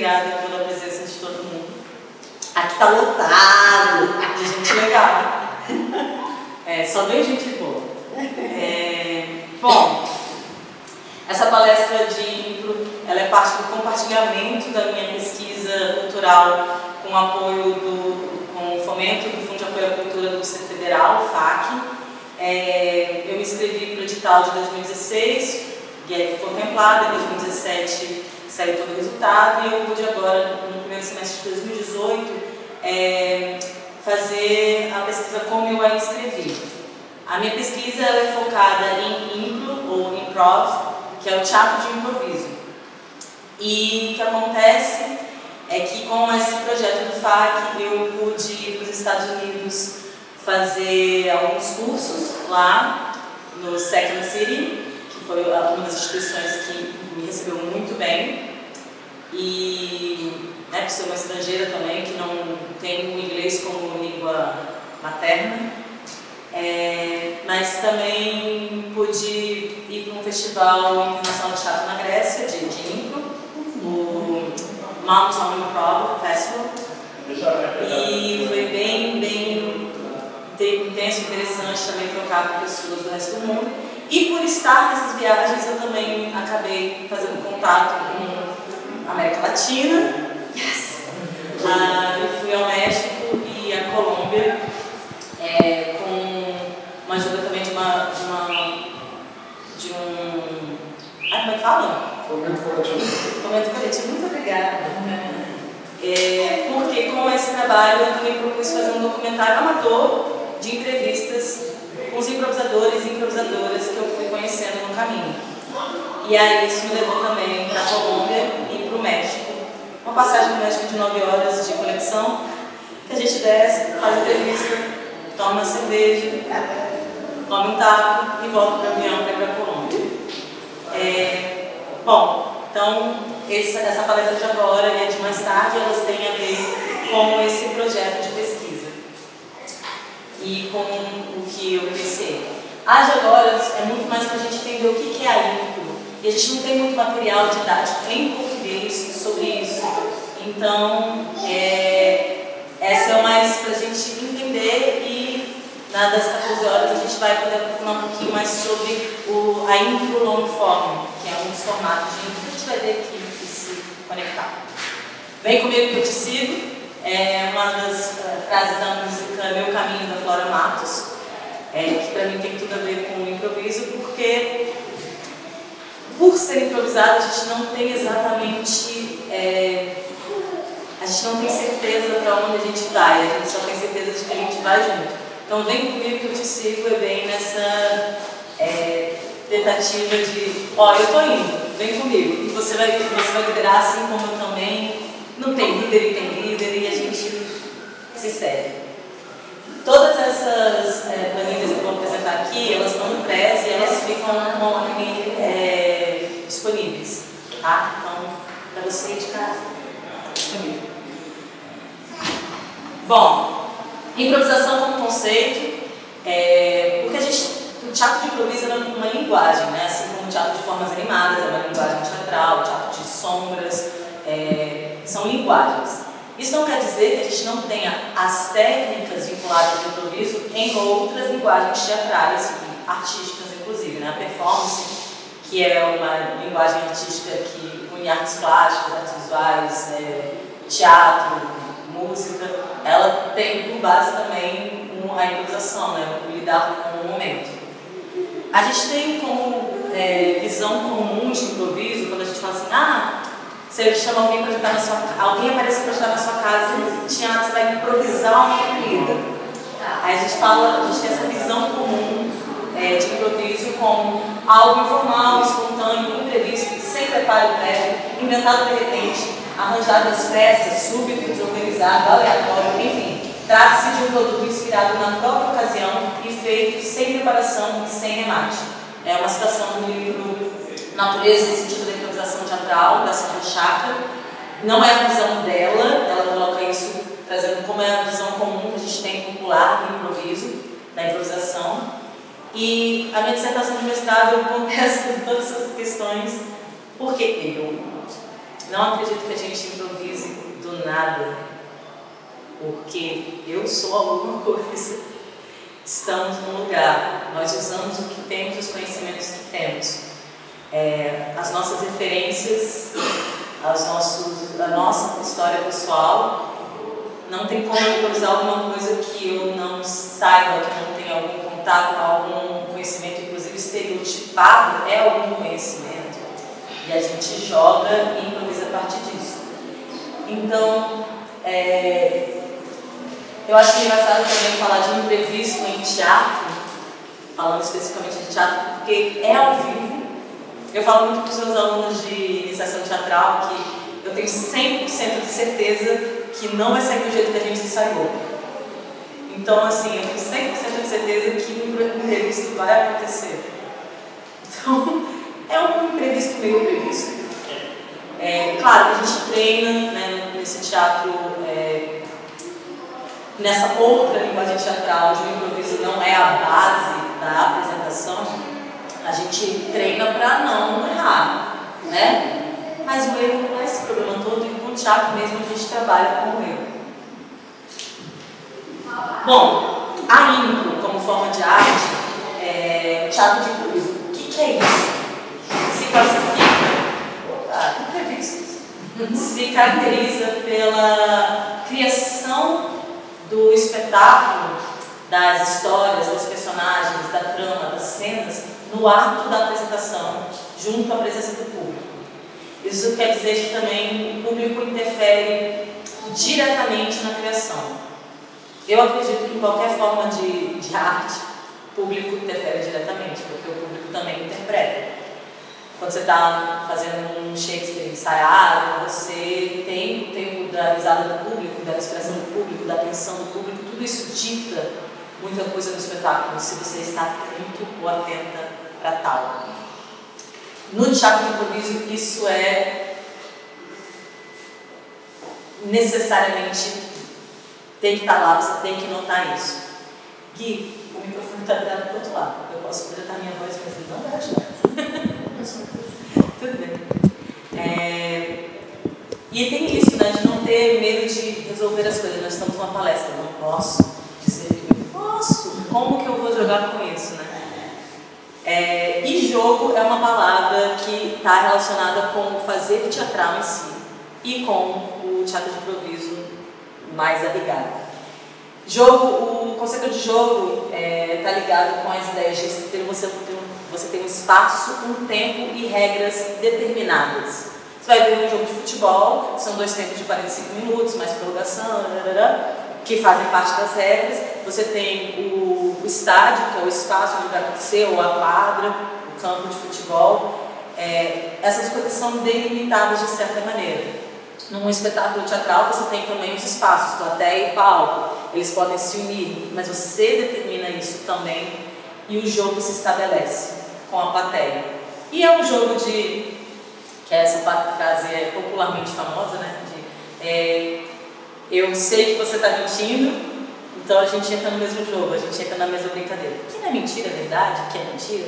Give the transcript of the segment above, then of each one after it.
obrigada pela presença de todo mundo. Aqui tá lotado de gente legal. Só veio gente boa. Bom, essa palestra de Impro, ela é parte do compartilhamento da minha pesquisa cultural com apoio com o fomento do Fundo de Apoio à Cultura do Distrito Federal, o FAC. Eu me inscrevi para o edital de 2016, e aí fui contemplada, em 2017 saiu todo o resultado, e eu pude agora, no primeiro semestre de 2018, fazer a pesquisa como eu a inscrevi. A minha pesquisa é focada em Impro, ou Improv, que é o teatro de improviso. E o que acontece é que com esse projeto do FAC eu pude ir para os Estados Unidos fazer alguns cursos lá no Second City, que foi uma das instituições que me recebeu muito bem. E por ser uma estrangeira também, que não tem o inglês como língua materna, mas também pude ir para um festival internacional de teatro na Grécia, de Impro, o Mountain Improv Festival, e foi bem intenso, interessante também trocar com pessoas do resto do mundo. E por estar nessas viagens eu também acabei fazendo contato com a América Latina. Eu fui ao México e à Colômbia com uma ajuda também de um... como é que fala? Fomento coletivo. Fomento coletivo, muito obrigada. Porque com esse trabalho eu também propus fazer um documentário amador de entrevistas com os improvisadores e improvisadoras que eu fui conhecendo no caminho. E aí isso me levou também para a Colômbia e para o México. Uma passagem no México de 9 horas de conexão, que a gente desce, faz entrevista, toma uma cerveja, toma um taco e volta para o avião para ir para a Colômbia. Bom, então essa palestra de agora e a de mais tarde, elas têm a ver com esse projeto de pesquisa e com o que eu pensei. A de agora é muito mais para a gente entender o que é a Impro, e a gente não tem muito material didático em português sobre isso. Então, essa é mais para a gente entender, e das 14 horas a gente vai poder aprofundar um pouquinho mais sobre a Impro long form, que é um dos formatos de Impro que a gente vai ver aqui e se conectar. Vem comigo que eu te sigo. É uma das frases da música Meu Caminho, da Flora Matos, que para mim tem tudo a ver com o improviso, porque por ser improvisado a gente não tem exatamente, a gente não tem certeza para onde a gente vai, a gente só tem certeza de que a gente vai junto. Então vem comigo que eu te sigo, é bem nessa tentativa de, eu tô indo, vem comigo, e você vai liderar assim como eu também. Não tem líder e tem líder, e a gente se segue. Todas essas planilhas que eu vou apresentar aqui, elas estão no Prezi e elas ficam online disponíveis, tá? Então, para você ir de casa, comigo. Bom, improvisação como conceito, porque o teatro de improviso é uma linguagem, né? Assim como o teatro de formas animadas é uma linguagem teatral, o teatro de sombras, são linguagens. Isso não quer dizer que a gente não tenha as técnicas vinculadas ao improviso em outras linguagens teatrais e artísticas, inclusive, né? A performance, que é uma linguagem artística que une artes plásticas, artes visuais, teatro, música, ela tem por base também a improvisação, né? O lidar com o momento. A gente tem como visão comum de improviso, quando a gente fala assim, você chama alguém para ajudar na sua casa, alguém aparece para ajudar na sua casa, você vai improvisar uma comida. Aí a gente tem essa visão comum de improviso como algo informal, espontâneo, imprevisto, sem preparo prévio, inventado de repente, arranjado às pressas, súbito, desorganizado, aleatório, enfim. Trata-se de um produto inspirado na própria ocasião e feito sem preparação e sem remate. É uma citação do livro Natureza e Sentido da Improvisação Teatral, da Sandra Chakra. Não é a visão dela, ela coloca isso trazendo como é a visão comum que a gente tem popular do improviso, da improvisação. E a minha dissertação de mestrado eu contesto todas essas questões, porque não acredito que a gente improvise do nada, porque eu sou alguma coisa. Estamos num lugar, nós usamos o que temos, os conhecimentos que temos, as nossas referências, a nossa história pessoal. Não tem como eu improvisar alguma coisa que eu não saiba, que eu não tenha algum contato, algum conhecimento, inclusive estereotipado, é algum conhecimento. E a gente joga e improvisa a partir disso. Então, eu acho engraçado também falar de imprevisto em teatro, falando especificamente de teatro, porque é ao vivo. Eu falo muito para os meus alunos de iniciação teatral que eu tenho 100% de certeza que não vai sair do jeito que a gente ensaiou. Então, assim, eu tenho 100% de certeza que o imprevisto vai acontecer. Então, é um imprevisto meio previsto. Claro que a gente treina, né, nesse teatro, nessa outra linguagem teatral, onde o improviso não é a base da apresentação, a gente treina para não errar, né? Mas o erro não é esse problema todo, e com o teatro mesmo a gente trabalha com o erro. Bom, a impro como forma de arte, teatro de improviso, o que é isso? Se classifica, se caracteriza pela criação do espetáculo, das histórias, dos personagens, da trama, das cenas, no ato da apresentação, junto à presença do público. Isso quer dizer que também o público interfere diretamente na criação. Eu acredito que em qualquer forma de arte, o público interfere diretamente, porque o público também interpreta. Quando você está fazendo um Shakespeare ensaiado, você tem o tempo da risada do público, da expressão do público, da atenção do público, tudo isso dita muita coisa no espetáculo, se você está atento ou atenta para tal. No teatro de improviso, isso é necessariamente, tem que estar lá, você tem que notar isso. Gui, o microfone está virado para o outro lado, eu posso projetar minha voz, mas ele não vai achar. Tudo bem. E tem isso, né, de não ter medo de resolver as coisas. Nós estamos numa palestra, não posso dizer que eu posso. Como que eu vou jogar com isso, né? E jogo é uma palavra que está relacionada com o fazer teatral em si e com o teatro de improviso mais arraigado. O conceito de jogo está ligado com as ideias de você tem um espaço, um tempo e regras determinadas. Você vai ver um jogo de futebol, são 2 tempos de 45 minutos, mais prorrogação, que fazem parte das regras. Você tem o estádio, que é o espaço onde vai acontecer, ou a quadra, o campo de futebol. Essas coisas são delimitadas de certa maneira. Num espetáculo teatral você tem também os espaços, plateia e palco. Eles podem se unir, mas você determina isso também e o jogo se estabelece com a plateia. E é um jogo que essa frase é popularmente famosa, né? Eu sei que você está mentindo, então a gente entra no mesmo jogo, a gente entra na mesma brincadeira. Que não é mentira, é verdade? Que é mentira?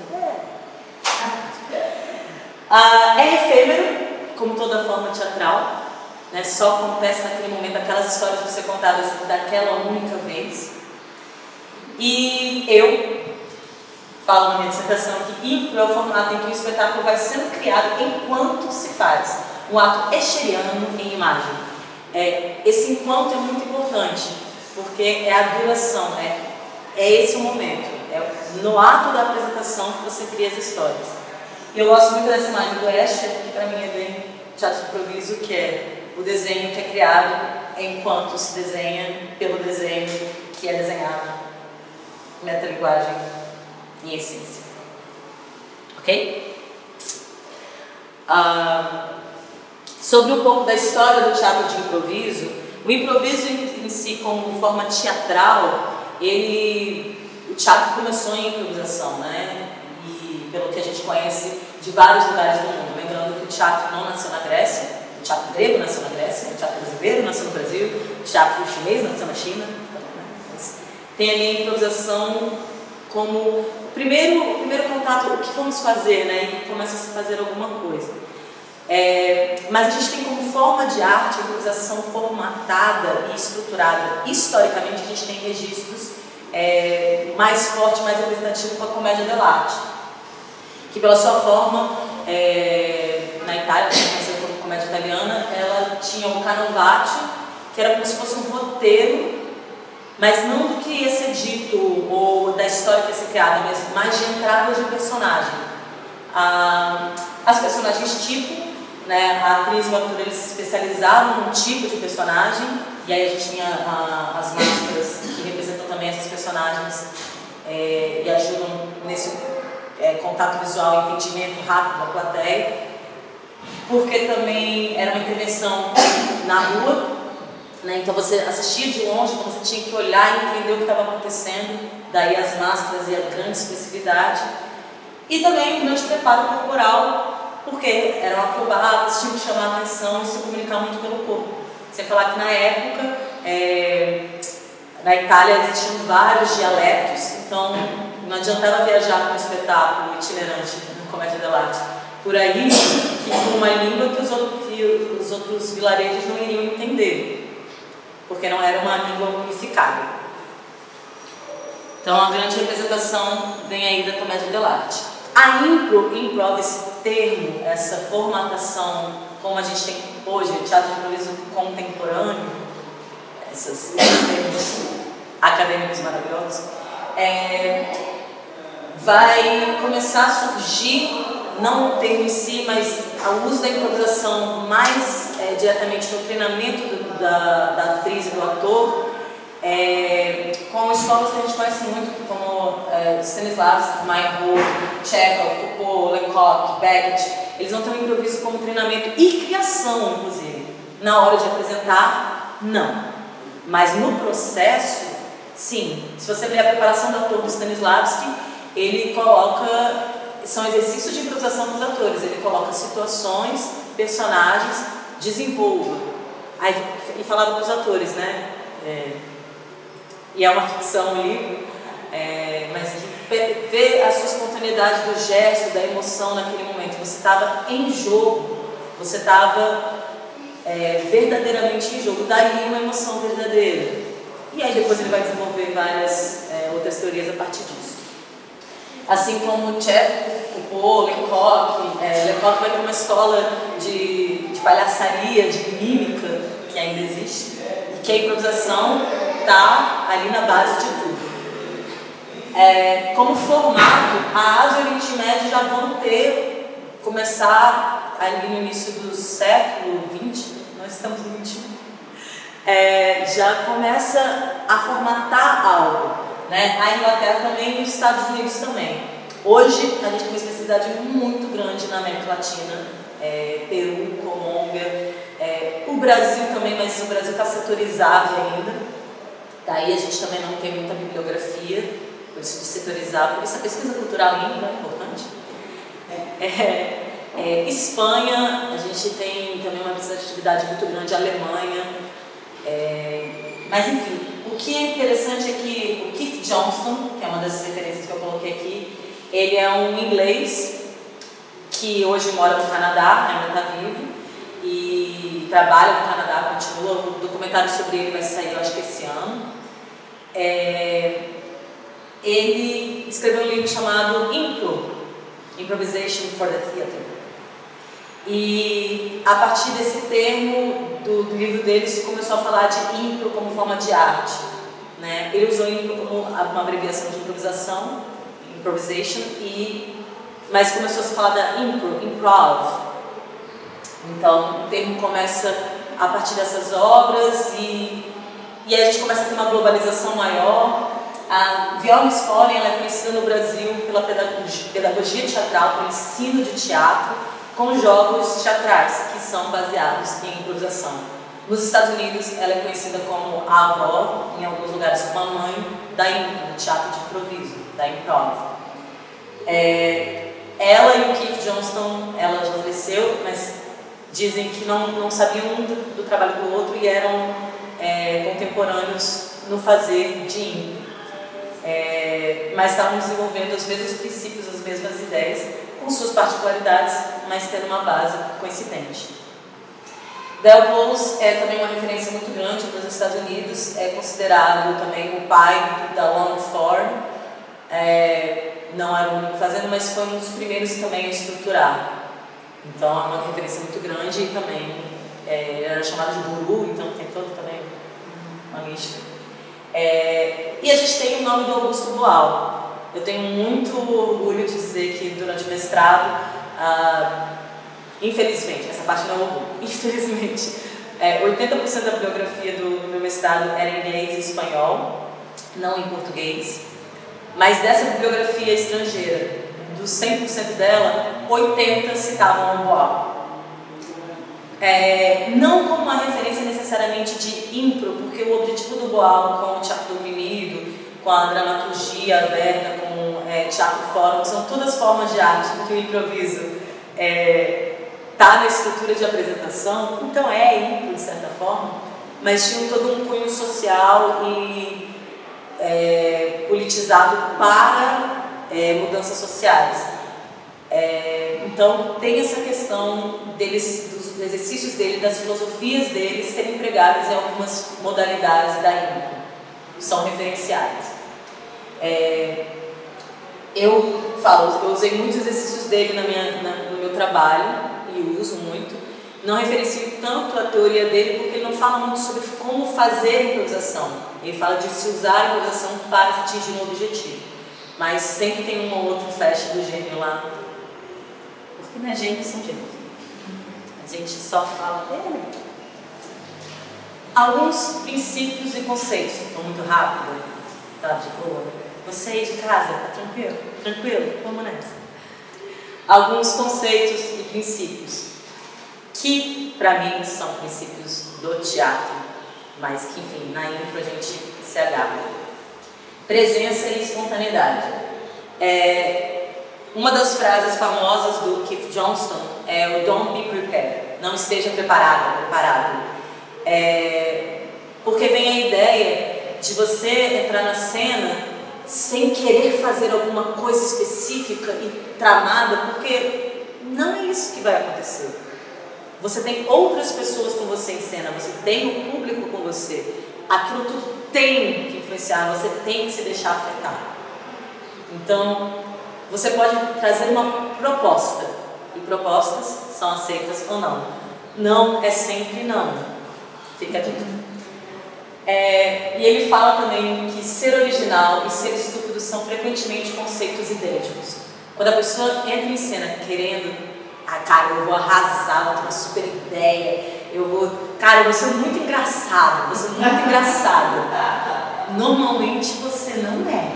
É efêmero, como toda forma teatral, né? Só acontece naquele momento, aquelas histórias vão ser contadas daquela única vez. E eu falo na minha dissertação que impro é o formato em que o espetáculo vai sendo criado enquanto se faz, um ato escheriano em imagem. Esse enquanto é muito importante, porque é a duração, é esse o momento, no ato da apresentação que você cria as histórias. E eu gosto muito dessa imagem do Escher, que para mim é bem teatro de improviso, que é o desenho que é criado enquanto se desenha pelo desenho que é desenhado, metalinguagem em essência. Ok? Sobre um pouco da história do teatro de improviso, o improviso em si como forma teatral, o teatro começou em improvisação, né? E pelo que a gente conhece de vários lugares do mundo, lembrando que o teatro não nasceu na Grécia, o teatro grego nasceu na Grécia, o teatro brasileiro nasceu no Brasil, o teatro chinês nasceu na China. Tem ali a improvisação como o primeiro contato, o que vamos fazer, né? E começa a se fazer alguma coisa. Mas a gente tem como forma de arte a improvisação formatada e estruturada. Historicamente, a gente tem registros mais fortes, mais representativos com a comédia dell'arte, que pela sua forma, na Itália, conhecida como comédia italiana, ela tinha o canovaccio, que era como se fosse um roteiro, mas não do que ia ser dito ou da história que ia ser criada, mas de entradas de personagem. As personagens tipo, né, a atriz e o ator, eles se especializavam num tipo de personagem, e aí a gente tinha as máscaras que representam também esses personagens e ajudam nesse contato visual e entendimento rápido da plateia, porque também era uma intervenção na rua, né, então você assistia de longe, então você tinha que olhar e entender o que estava acontecendo, daí as máscaras e a grande expressividade, e também um grande preparo corporal, porque eram acrobatas, tinham que chamar a atenção e se comunicar muito pelo corpo. Sem falar que na época, na Itália existiam vários dialetos, então não adiantava viajar com um espetáculo itinerante no Comédia dell'arte por aí, que com uma língua que os outros vilarejos não iriam entender, porque não era uma língua unificada. Então a grande representação vem aí da Comédia dell'arte. A improv, esse termo, essa formatação, como a gente tem hoje, o teatro de improviso contemporâneo, esses termos acadêmicos maravilhosos, vai começar a surgir, não o termo em si, mas o uso da improvisação mais diretamente no treinamento da atriz e do ator, com escolas que a gente conhece muito, como Stanislavski, Meyerhold, Chekhov, Foucault, Lecoq, Beckett. Eles vão ter o improviso como treinamento e criação, inclusive. Na hora de apresentar, não. Mas no processo, sim. Se você ver a preparação do ator do Stanislavski, ele coloca, são exercícios de improvisação dos atores. Ele coloca situações, personagens, desenvolva. Aí ele falava para os atores, né? E é uma ficção, um livro, mas que vê a sua espontaneidade do gesto, da emoção naquele momento. Você estava em jogo, você estava verdadeiramente em jogo, daí uma emoção verdadeira. E aí depois ele vai desenvolver várias outras teorias a partir disso. Assim como Chekhov, Foucault, Lecoq vai ter uma escola de palhaçaria, de mímica, que ainda existe, e que a improvisação está ali na base de tudo. Como formato, a Ásia e o Oriente Médio já vão começar ali no início do século XX, nós estamos no XXI, já começa a formatar algo, né? A Inglaterra também e os Estados Unidos também. Hoje a gente tem uma especialidade muito grande na América Latina, Peru, Colômbia, o Brasil também, mas o Brasil está setorizado ainda. Daí a gente também não tem muita bibliografia, por isso de setorizar, por isso a pesquisa cultural ainda é importante. Espanha, a gente tem também uma representatividade muito grande, Alemanha, mas enfim, o que é interessante é que o Keith Johnston, que é uma das referências que eu coloquei aqui, ele é um inglês que hoje mora no Canadá, ainda está vivo, e trabalha no Canadá, continua, o documentário sobre ele vai sair, eu acho que esse ano. Ele escreveu um livro chamado Improvisation for the Theatre. E a partir desse termo do livro dele se começou a falar de impro como forma de arte, né? Ele usou impro como uma abreviação de improvisação, improvisation, mas começou a se falar da improv. Então o termo começa a partir dessas obras e aí a gente começa a ter uma globalização maior. A Viola Spolin, ela é conhecida no Brasil pela pedagogia teatral, pelo ensino de teatro, com jogos teatrais, que são baseados em improvisação. Nos Estados Unidos, ela é conhecida como a avó, em alguns lugares como a mãe, do teatro de improviso, da improv. Ela e o Keith Johnston, ela já faleceu, mas dizem que não sabiam um do trabalho do outro e eram contemporâneos no fazer de impro. Mas estavam desenvolvendo os mesmos princípios, as mesmas ideias, com suas particularidades, mas tendo uma base coincidente. Del Close é também uma referência muito grande nos Estados Unidos, é considerado também o pai da long form, não era o único fazendo, mas foi um dos primeiros também a estruturar. Então é uma referência muito grande e também era chamado de guru, então tem todo também uma mística. E a gente tem o nome do Augusto Boal. Eu tenho muito orgulho de dizer que durante o mestrado, infelizmente, essa parte não é orgulho, infelizmente, 80% da bibliografia do meu mestrado era em inglês e espanhol, não em português, mas dessa bibliografia estrangeira, dos 100% dela, 80% citavam o Boal. Não como uma referência necessariamente de impro, porque o objetivo do Boal com o teatro do oprimido, com a dramaturgia aberta, com teatro fórum, são todas formas de arte em que o improviso está na estrutura de apresentação, então impro de certa forma, mas tinha todo um cunho social e politizado para mudanças sociais. Então tem essa questão deles, dos exercícios dele, das filosofias deles serem empregadas em algumas modalidades da impro, são referenciais. Eu usei muitos exercícios dele no meu trabalho e uso muito. Não referencio tanto a teoria dele porque ele não fala muito sobre como fazer improvisação. Ele fala de se usar a improvisação para atingir um objetivo. Mas sempre tem um ou outro flash do gênio lá. Porque não é gênio, são gênios. A gente só fala dele. Alguns princípios e conceitos. Estou muito rápida? Tá de boa? Você aí de casa, tá tranquilo? Tranquilo? Vamos nessa. Alguns conceitos e princípios que, para mim, são princípios do teatro, mas que, enfim, na impro a gente se agarra. Presença e espontaneidade. Uma das frases famosas do Keith Johnston é o "Don't be prepared", não esteja preparado. Porque vem a ideia de você entrar na cena sem querer fazer alguma coisa específica e tramada, porque não é isso que vai acontecer. Você tem outras pessoas com você em cena, você tem o público com você. Aquilo tudo tem que influenciar, você tem que se deixar afetar. Então, você pode trazer uma proposta, e propostas são aceitas ou não. Não é sempre não. Fica dito. E ele fala também que ser original e ser estúpido são frequentemente conceitos idênticos. Quando a pessoa entra em cena querendo, cara, eu vou arrasar, eu tenho uma super ideia, eu vou ser muito engraçado, vou ser muito engraçado. Normalmente você não é.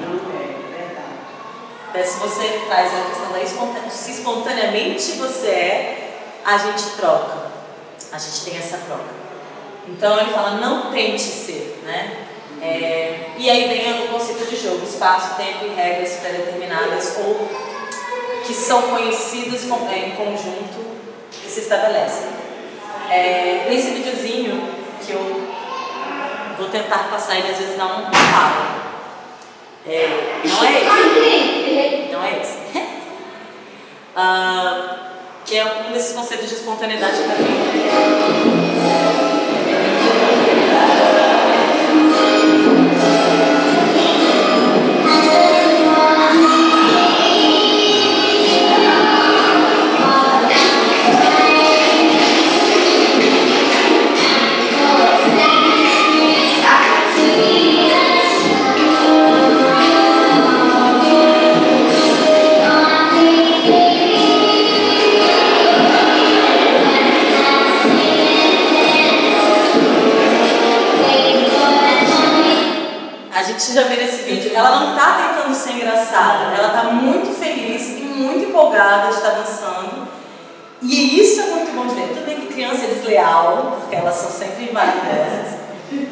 Se você traz a questão da espontaneidade, se espontaneamente você a gente troca. A gente tem essa troca. Então ele fala, não tente ser, né? E aí vem o conceito de jogo, espaço, tempo e regras pré-determinadas ou que são conhecidas em conjunto que se estabelecem. Tem esse videozinho que eu vou tentar passar, ele às vezes dá um palo. Não é esse. Não é esse. Que é um desses conceitos de espontaneidade para mim. Já viu nesse vídeo, ela não está tentando ser engraçada, ela está muito feliz e muito empolgada de estar dançando, e isso é muito bom de ver. Tudo bem que criança é desleal, porque elas são sempre maravilhosas,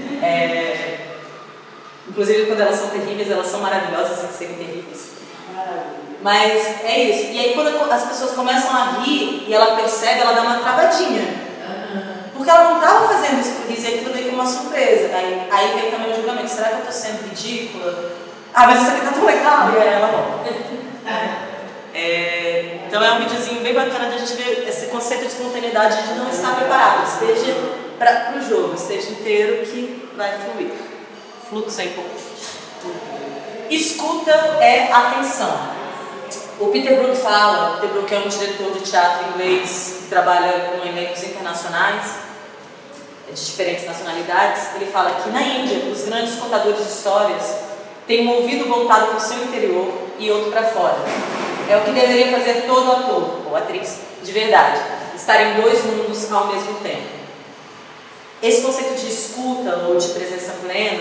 inclusive quando elas são terríveis, elas são maravilhosas sem serem terríveis, mas é isso. E aí quando as pessoas começam a rir e ela percebe, ela dá uma travadinha. Porque ela não estava fazendo isso por dizer aquilo daí como uma surpresa. Aí vem também o julgamento. Será que eu estou sendo ridícula? Mas isso aqui tá tão legal. E aí ela volta. Então é um videozinho bem bacana de a gente ver esse conceito de espontaneidade, de não estar preparado, esteja para o jogo, esteja inteiro que vai fluir. Fluxo é importante. Escuta é atenção. O Peter Brook fala, Peter Brook é um diretor de teatro inglês que trabalha com elencos internacionais, de diferentes nacionalidades. Ele fala que na Índia, os grandes contadores de histórias têm um ouvido voltado para o seu interior e outro para fora. É o que deveria fazer todo ator ou atriz de verdade, estar em dois mundos ao mesmo tempo. Esse conceito de escuta ou de presença plena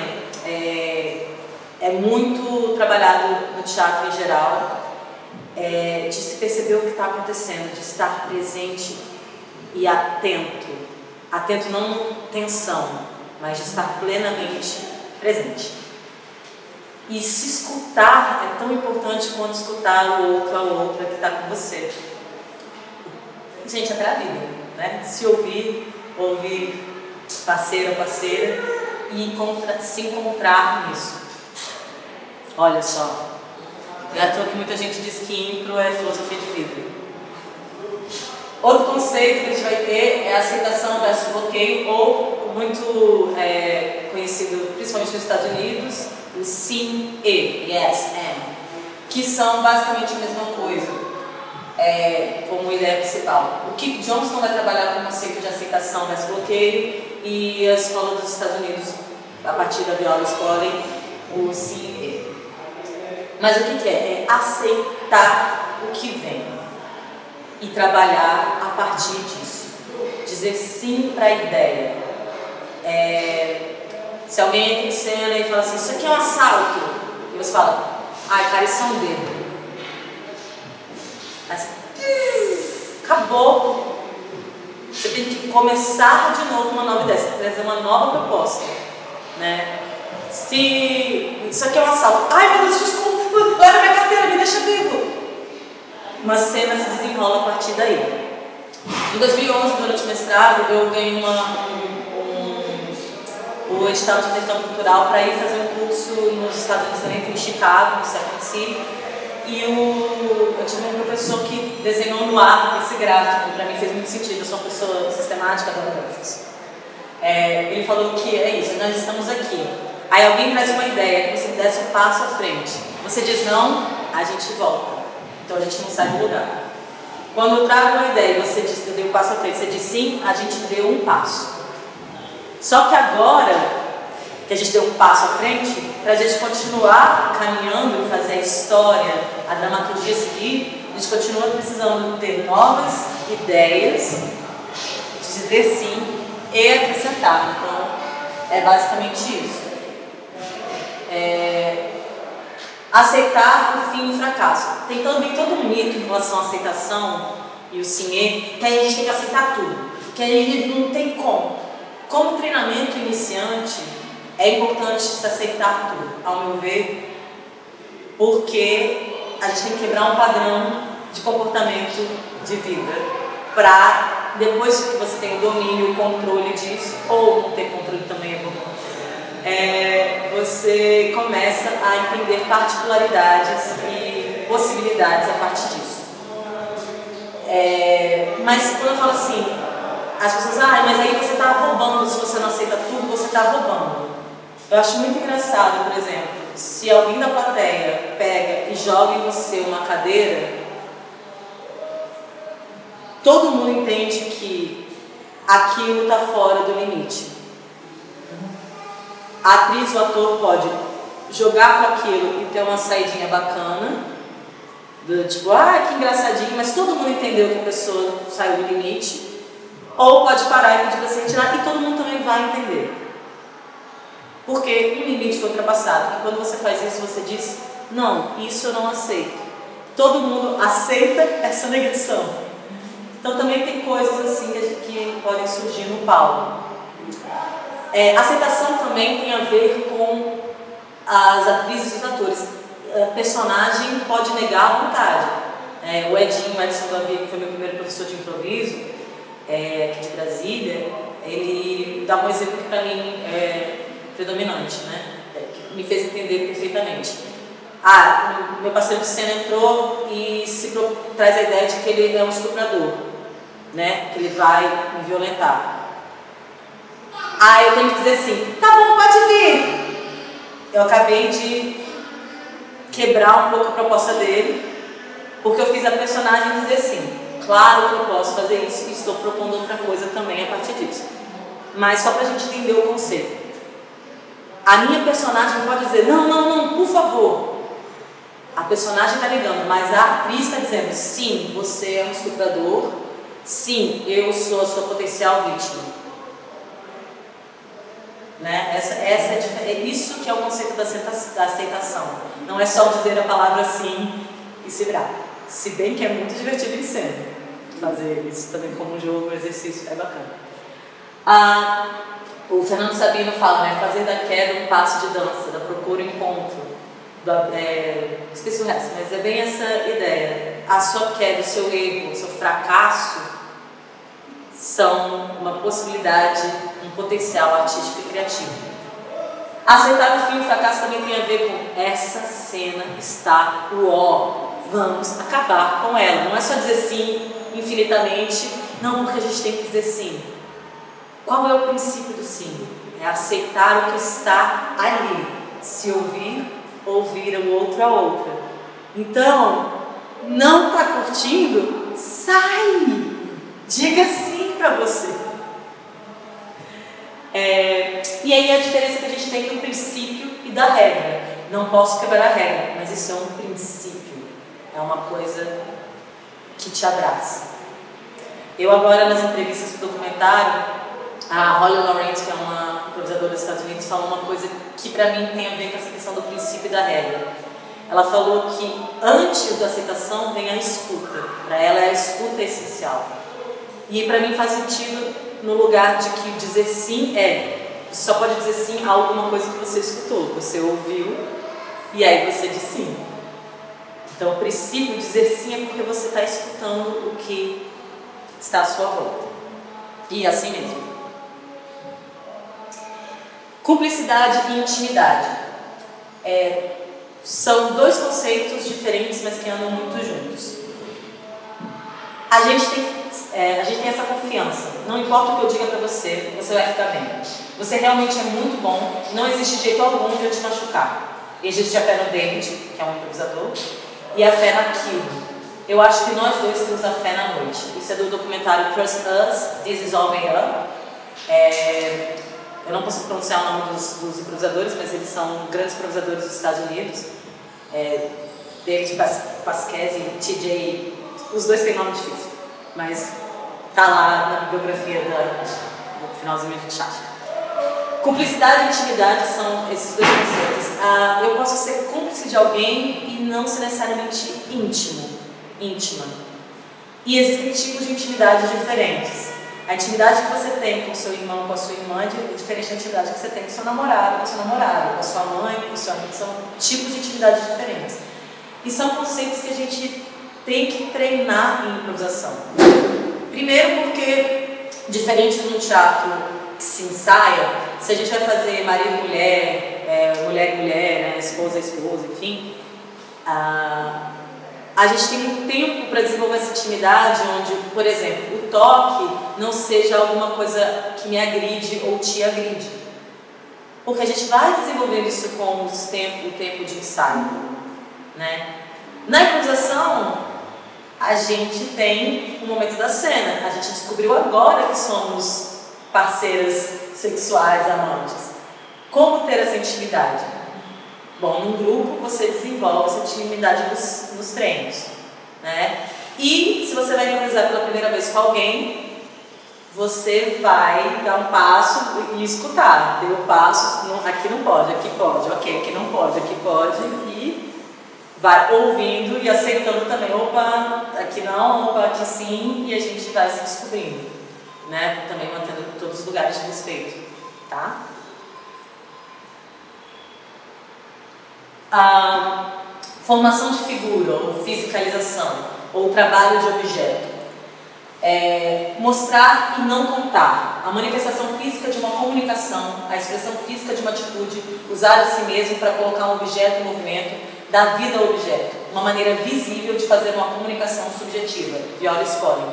é muito trabalhado no teatro em geral, de se perceber o que está acontecendo, de estar presente e atento. Atento não tensão, mas de estar plenamente presente. E se escutar é tão importante quanto escutar o outro, a outra que está com você. Gente, é para a vida, né? Se ouvir parceiro ou parceira e se encontrar nisso. Olha só, é à toa que muita gente diz que impro é filosofia de vida. Outro conceito que a gente vai ter é a aceitação versus bloqueio, ou muito conhecido principalmente nos Estados Unidos, o sim e, yes and, que são basicamente a mesma coisa, como ideia principal. O Keith Johnston vai trabalhar com o conceito de aceitação versus bloqueio, e a escola dos Estados Unidos, a partir da viola, escolhem o sim e. Mas o que é? É aceitar o que vem e trabalhar a partir disso. Dizer sim para a ideia. Se alguém entra em cena e fala assim, isso aqui é um assalto, e você fala, ai cara, isso é um dedo. Aí você, acabou. Você tem que começar de novo uma nova ideia, você tem que trazer uma nova proposta, né? Se isso aqui é um assalto, ai meu Deus, desculpa, leva minha carteira, me deixa vivo. Uma cena se desenrola a partir daí. Em 2011, durante o mestrado, eu ganhei o edital de intercâmbio cultural para ir fazer um curso nos Estados Unidos também, fui em Chicago, no Second City, e eu tive um professor que desenhou no ar esse gráfico. Para mim fez muito sentido, eu sou uma pessoa sistemática, adoro gráficos. Ele falou que é isso, nós estamos aqui. Aí alguém traz uma ideia, que você desse um passo à frente. Você diz não, a gente volta. Então a gente não sai do lugar. Quando eu trago uma ideia e você diz que eu dei um passo à frente, você diz sim, a gente deu um passo. Só que agora que a gente deu um passo à frente, para a gente continuar caminhando e fazer a história, a dramaturgia seguir, a gente continua precisando ter novas ideias, dizer sim e acrescentar. Então é basicamente isso. Aceitar o fim e o fracasso. Tem também todo um mito em relação à aceitação e o sim, que a gente tem que aceitar tudo, que a gente não tem como. Como treinamento iniciante, é importante se aceitar tudo, ao meu ver, porque a gente tem que quebrar um padrão de comportamento de vida para, depois que você tem o domínio, o controle disso, ou não ter controle também é bom, você começa a entender particularidades e possibilidades a partir disso. Mas quando eu falo assim, as pessoas, mas aí você está roubando, se você não aceita tudo, você está roubando. Eu acho muito engraçado, por exemplo, se alguém da plateia pega e joga em você uma cadeira, todo mundo entende que aquilo está fora do limite. A atriz ou o ator pode jogar com aquilo e ter uma saidinha bacana, tipo, que engraçadinho, mas todo mundo entendeu que a pessoa saiu do limite. Ou pode parar e pedir para se retirar e todo mundo também vai entender. Porque o limite foi ultrapassado. E quando você faz isso, você diz, não, isso eu não aceito. Todo mundo aceita essa negação. Então também tem coisas assim que podem surgir no palco. Aceitação também tem a ver com as atrizes e os atores. Personagem pode negar à vontade. O Edson Davi, que foi meu primeiro professor de improviso, aqui de Brasília, ele dá um exemplo que para mim é predominante, né? Que me fez entender perfeitamente. meu parceiro de cena entrou e traz a ideia de que ele é um estuprador, né? Que ele vai me violentar. Eu tenho que dizer assim, tá bom, pode vir. Eu acabei de quebrar um pouco a proposta dele, porque eu fiz a personagem dizer assim, claro que eu posso fazer isso e estou propondo outra coisa também a partir disso. Mas só pra gente entender o conceito. A minha personagem pode dizer, não, por favor. A personagem está negando, mas a atriz está dizendo, sim, você é um estuprador, sim, eu sou a sua potencial vítima. Né? É isso que é o conceito da aceitação. Não é só dizer a palavra sim e se virar. Se bem que é muito divertido em cena. Fazer isso também como um jogo, um exercício, é bacana. O Fernando Sabino fala, né? Fazer da queda um passo de dança, da procura um encontro. Esqueci o resto, mas é bem essa ideia. A sua queda, o seu erro, o seu fracasso são uma possibilidade, um potencial artístico e criativo. Aceitar o fim e o fracasso também tem a ver com essa cena está vamos acabar com ela. Não é só dizer sim infinitamente, não, porque a gente tem que dizer sim. Qual é o princípio do sim? É aceitar o que está ali, se ouvir o outro a outra. Então, não está curtindo? Sai! Diga sim para você. E aí a diferença que a gente tem do princípio e da regra. Não posso quebrar a regra, mas isso é um princípio. É uma coisa que te abraça. Eu agora, nas entrevistas do documentário, a Holly Laurent, que é uma improvisadora dos Estados Unidos, falou uma coisa que para mim tem a ver com essa questão do princípio e da regra. Ela falou que antes da aceitação vem a escuta. Para ela, a escuta é essencial. E para mim faz sentido no lugar de que dizer sim você só pode dizer sim a alguma coisa que você escutou, você ouviu e aí você diz sim. Então o princípio de dizer sim é porque você está escutando o que está à sua volta. E assim mesmo. Cumplicidade e intimidade. São dois conceitos diferentes, mas que andam muito juntos. A gente tem essa confiança. Não importa o que eu diga pra você, você vai ficar bem. Você realmente é muito bom, não existe jeito algum de eu te machucar. Existe a fé no David, que é um improvisador, e a fé naquilo. Eu acho que nós dois temos a fé na noite. Isso é do documentário Trust Us, This Is All Made Up. Eu não consigo pronunciar o nome dos improvisadores, mas eles são grandes improvisadores dos Estados Unidos. David Pasquez e TJ, os dois têm nome difícil, mas tá lá na bibliografia no finalzinho de chat. Cumplicidade e intimidade são esses dois conceitos. Eu posso ser cúmplice de alguém e não ser necessariamente íntima. E existem tipos de intimidade diferentes. A intimidade que você tem com o seu irmão, com a sua irmã, é diferente da intimidade que você tem com o seu namorado, com a sua namorada, com a sua mãe, com o seu amigo. São tipos de intimidade diferentes. E são conceitos que a gente tem que treinar em improvisação. Primeiro porque, diferente de um teatro que se ensaia, se a gente vai fazer marido e mulher, mulher e mulher, né, esposa e esposa, enfim, a gente tem um tempo para desenvolver essa intimidade onde, por exemplo, o toque não seja alguma coisa que me agride ou te agride. Porque a gente vai desenvolvendo isso com o tempo de ensaio, né? Na improvisação, a gente tem o momento da cena. A gente descobriu agora que somos parceiras sexuais, amantes. Como ter essa intimidade? Bom, num grupo você desenvolve essa intimidade nos treinos, né? E se você vai improvisar pela primeira vez com alguém, você vai dar um passo e escutar. Deu o passo, aqui não pode, aqui pode, ok, aqui não pode, aqui pode, e vai ouvindo e aceitando também, opa, aqui não, opa, aqui sim, e a gente vai se descobrindo, né? Também mantendo todos os lugares de respeito, tá? A formação de figura, ou fisicalização, ou trabalho de objeto. Mostrar e não contar. A manifestação física de uma comunicação, a expressão física de uma atitude, usar a si mesmo para colocar um objeto em movimento, dar vida ao objeto, uma maneira visível de fazer uma comunicação subjetiva, viola Spolin.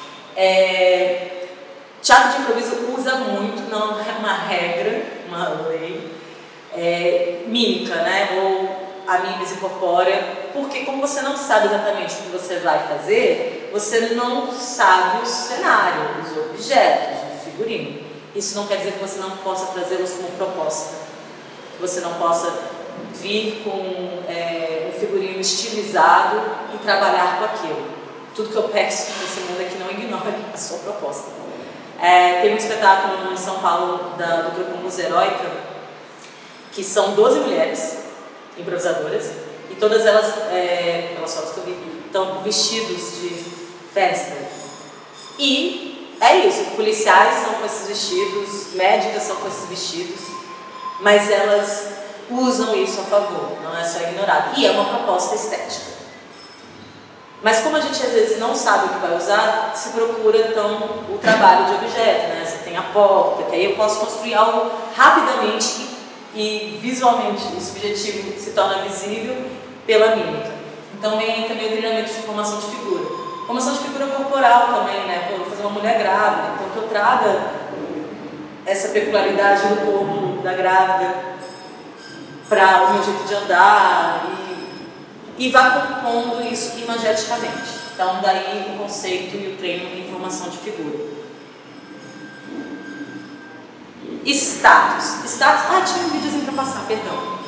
Teatro de improviso usa muito, não é uma regra, uma lei, mímica, né? Ou a mímese corpórea, porque como você não sabe exatamente o que você vai fazer, você não sabe o cenário, os objetos, o figurino. Isso não quer dizer que você não possa trazê-los como proposta, que você não possa vir com um figurino estilizado e trabalhar com aquilo. Tudo que eu peço nesse mundo é que não ignore a sua proposta. Tem um espetáculo em São Paulo do grupo Musa Heróica, que são 12 mulheres improvisadoras, e todas elas, pelas fotos que eu vi, estão vestidos de festa. E é isso, policiais são com esses vestidos, médicas são com esses vestidos, mas elas usam isso a favor, não é só ignorado. E é uma proposta estética. Mas como a gente às vezes não sabe o que vai usar, se procura então o trabalho de objeto, né? Você tem a porta, que aí eu posso construir algo rapidamente e visualmente o subjetivo se torna visível pela mímica. Então vem também o treinamento de formação de figura. Formação de figura corporal também, né? Eu vou fazer uma mulher grávida, então que eu traga essa peculiaridade do corpo da grávida para o meu jeito de andar e vá compondo isso imageticamente. Então daí o conceito e o treino em formação de figura. Status. Tinha um videozinho para passar, perdão.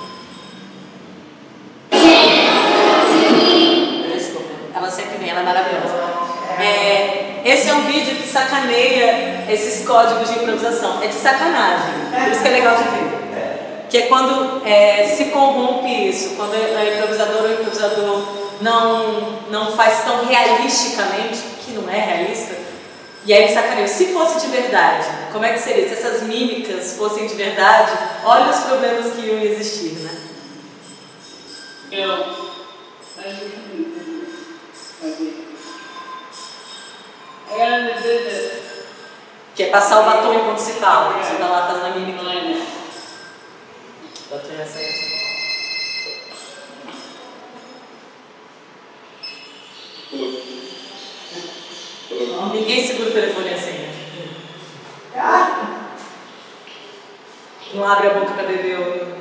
Desculpa, ela sempre vem, ela é maravilhosa. Esse é um vídeo que sacaneia esses códigos de improvisação. É de sacanagem, por isso que é legal de ver. Que é quando se corrompe isso, quando a improvisadora ou o improvisador não faz tão realisticamente, que não é realista. E aí ele sacaneou, se fosse de verdade, como é que seria? Se essas mímicas fossem de verdade, olha os problemas que iam existir, né? Que é passar o batom enquanto se fala, você tá lá fazendo a mímica. Batom essa. Ninguém segura o telefone assim. Não abre a boca para beber.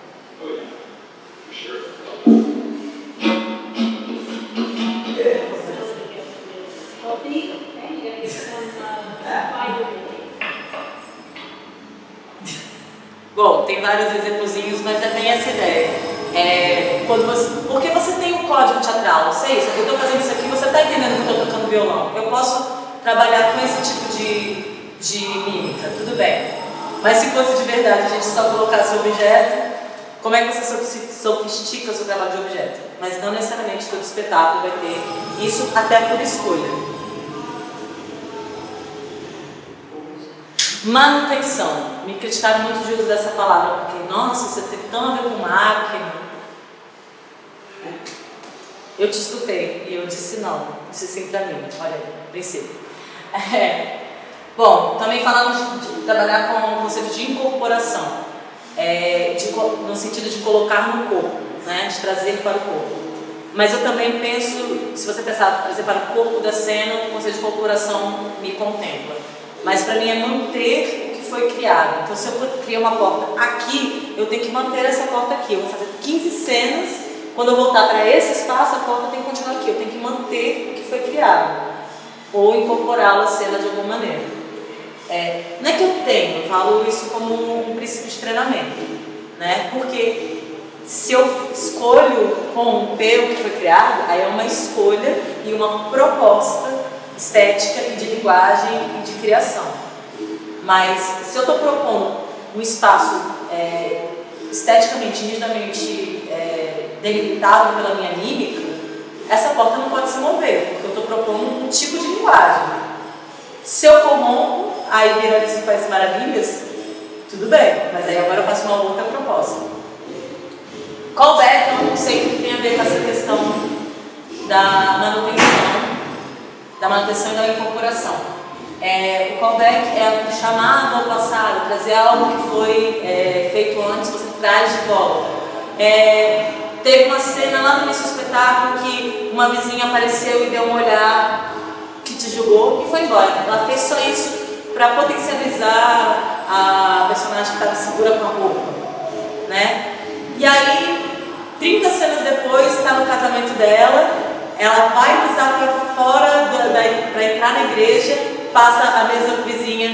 Bom, tem vários exemplozinhos, mas é bem essa ideia. Porque você tem um código teatral, eu sei isso, eu estou fazendo isso aqui, você está entendendo que eu estou tocando violão. Eu posso trabalhar com esse tipo de mímica, tudo bem. Mas se fosse de verdade, a gente só colocasse o objeto, como é que você sofistica o seu trabalho de objeto? Mas não necessariamente todo espetáculo vai ter isso, até por escolha. Manutenção. Me criticaram muito de uso dessa palavra, porque, nossa, você tem tão a ver com máquina. Eu te escutei e eu disse não. Disse sim pra mim. Olha aí, princípio. Bom, também falamos de trabalhar com o conceito de incorporação, no sentido de colocar no corpo, né, de trazer para o corpo. Mas eu também penso, se você pensar trazer para o corpo da cena, o conceito de incorporação me contempla. Mas para mim é manter o que foi criado. Então se eu criar uma porta aqui, eu tenho que manter essa porta aqui. Eu vou fazer 15 cenas, quando eu voltar para esse espaço, a porta tem que continuar aqui. Eu tenho que manter o que foi criado. Ou incorporá-la à cena de alguma maneira. Não é que eu tenho, eu falo isso como um princípio de treinamento, né? Porque se eu escolho romper o que foi criado, aí é uma escolha e uma proposta estética e de linguagem e de criação. Mas se eu estou propondo um espaço esteticamente, nitidamente delimitado pela minha mímica, essa porta não pode se mover, porque eu estou propondo um tipo de linguagem. Se eu corrompo, aí vira Alice no País das Maravilhas, tudo bem, mas aí agora eu faço uma outra proposta. Callback é um conceito que tem a ver com essa questão da manutenção e da incorporação. O callback é um chamado ao passado, trazer algo que foi feito antes, você traz de volta. Teve uma cena lá no início do espetáculo que uma vizinha apareceu e deu um olhar que te julgou e foi embora. Ela fez só isso para potencializar a personagem que estava segura com a roupa, né? E aí, 30 cenas depois, está no casamento dela, ela vai pisar para fora para entrar na igreja, passa a mesma vizinha,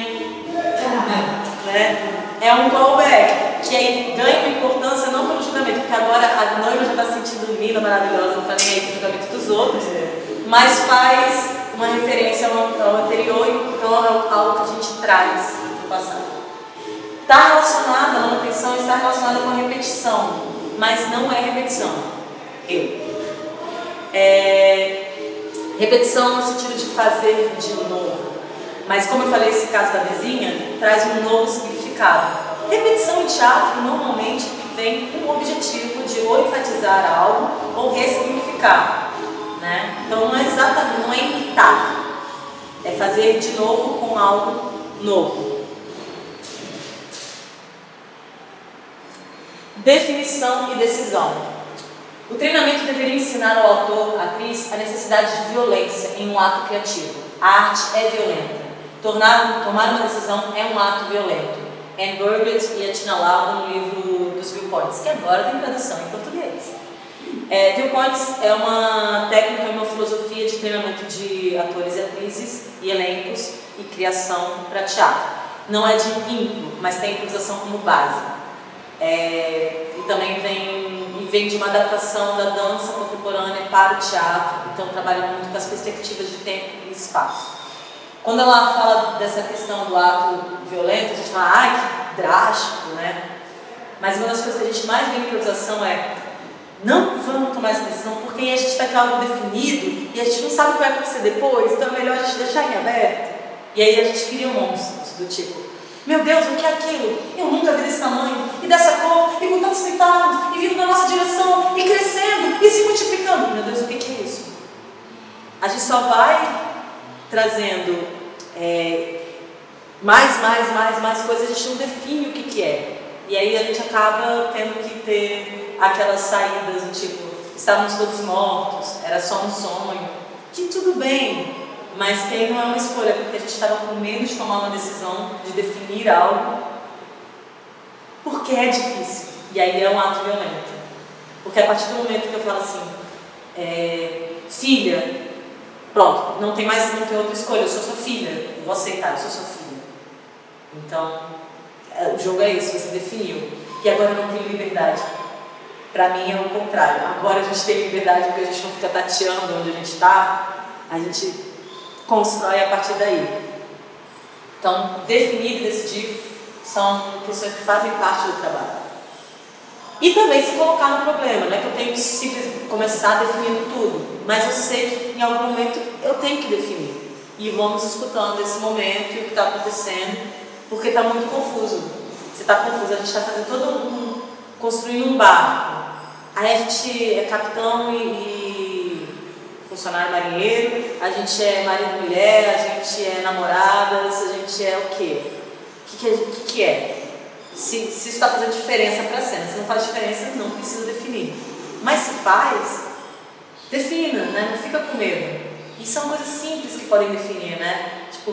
né? É um callback, que aí ganha uma importância não pelo julgamento, porque agora a noiva já está se sentindo linda, maravilhosa, não está nem aí com o julgamento dos outros, mas faz uma referência ao anterior e então é algo que a gente traz do passado. Está relacionada, a manutenção está relacionada com a repetição, mas não é repetição. Repetição no sentido de fazer de novo. Mas como eu falei, esse caso da vizinha traz um novo significado. Repetição em teatro normalmente vem com o objetivo de ou enfatizar algo ou ressignificar, né? Então não é exatamente, não é imitar, é fazer de novo com algo novo. Definição e decisão. O treinamento deveria ensinar ao autor, à atriz, a necessidade de violência em um ato criativo. A arte é violenta. Tomar uma decisão é um ato violento. Anne Burgett e a Tina Lauda no livro dos Viewpoints, que agora tem tradução em português. Viewpoints é uma técnica e uma filosofia de treinamento de atores e atrizes e elencos e criação para teatro. Não é de impro, mas tem improvisação como base. E também vem de uma adaptação da dança contemporânea para o teatro, então trabalha muito com as perspectivas de tempo e espaço. Quando ela fala dessa questão do ato violento, a gente fala, ai, que drástico, né? Mas uma das coisas que a gente mais vê em improvisação é não vamos tomar essa decisão porque aí a gente vai ter algo definido e a gente não sabe o que vai acontecer depois, então é melhor a gente deixar em aberto. E aí a gente cria monstros do tipo, meu Deus, o que é aquilo? Eu nunca vi desse tamanho, e dessa cor, e com tantos centavos, e vindo na nossa direção, e crescendo, e se multiplicando. Meu Deus, o que é isso? A gente só vai trazendo mais coisas, a gente não define o que é. E aí a gente acaba tendo que ter aquelas saídas do tipo, estávamos todos mortos, era só um sonho, que tudo bem, mas que aí não é uma escolha, porque a gente estava com medo de tomar uma decisão, de definir algo, porque é difícil. E aí é um ato violento. Porque a partir do momento que eu falo assim, filha, pronto, não tem outra escolha, eu sou sua filha, vou aceitar, eu sou sua filha. Então, o jogo é isso, você definiu. E agora eu não tenho liberdade. Pra mim é o contrário. Agora a gente tem liberdade porque a gente não fica tateando onde a gente está, a gente constrói a partir daí. Então, definir e decidir são questões que fazem parte do trabalho. E também se colocar no problema, não é que eu tenho que simplesmente começar definindo tudo, mas eu sei que em algum momento eu tenho que definir. E vamos escutando esse momento e o que está acontecendo, porque está muito confuso. Você está confuso, a gente está fazendo construindo um barco. Aí a gente é capitão e funcionário marinheiro, a gente é marido e mulher, a gente é namoradas, a gente é o quê? O que é? Se isso está fazendo diferença para a cena. Se não faz diferença, não precisa definir. Mas se faz, defina, né? Não fica com medo. E são coisas simples que podem definir, né? Tipo,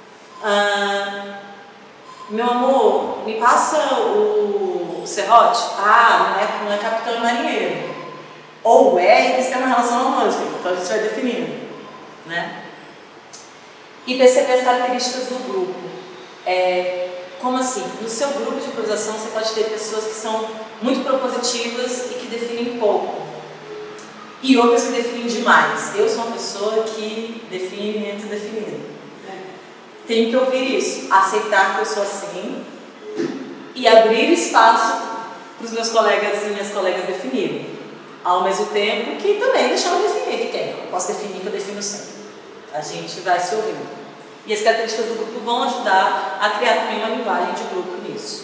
meu amor, me passa o serrote? Não é capitão e marinheiro. Ou e eles têm uma relação romântica, então a gente vai definindo, né? E perceber as características do grupo. Como assim? No seu grupo de improvisação você pode ter pessoas que são muito propositivas e que definem pouco. E outras que definem demais. Eu sou uma pessoa que define antes de definir. Tenho que ouvir isso, aceitar que eu sou assim e abrir espaço para os meus colegas e minhas colegas definirem. Ao mesmo tempo que também deixar eu definir que quem. Eu posso definir que eu defino sempre. A gente vai se ouvindo. E as características do grupo vão ajudar a criar também uma linguagem de grupo nisso.